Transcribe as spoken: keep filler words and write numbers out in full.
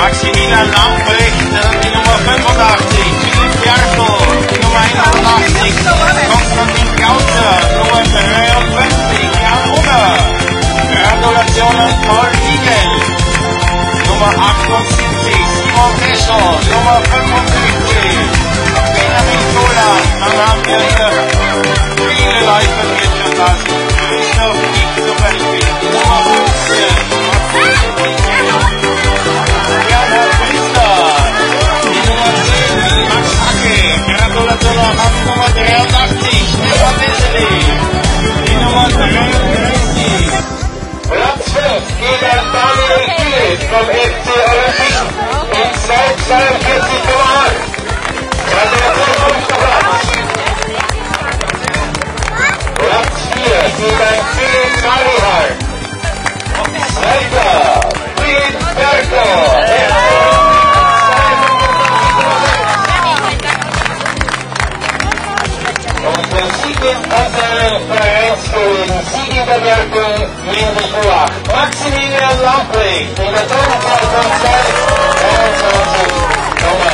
Maximilian Lamprecht, die Nummer fünfundachtzig, Philipp Jarko, die Nummer einundachtzig, Konstantin Gauter, Nummer dreiundfünfzig, Jan Unger. Gratulationen Paul Igel, Nummer achtundsiebzig, Simon Teschel, Nummer fünfundsiebzig, Benjamin Golan. Dann haben wir hier viele Leute, die jetzt schon da sind. Christoph Nichtoffelfeld, Nummer fünfzehn, Bernhard Priester, die Nummer zehn, Max Hacke. Gratulationen an die Nummer dreiundachtzig, Stefan Wessely, die Nummer dreiunddreißig. Platz fünf geht an Daniel Philipp vom F C Olympique in Zeit zweiundvierzig Komma acht. Gratulation fünfter Platz. Platz vier geht an Philipp Marihal. Zweiter, Philipp Berko. Und der Sieg in unserer Vereinskollegen Siegerbergung Minus acht. Maximilian Lamprecht in der Turnzeit von zwei dreiundzwanzig Komma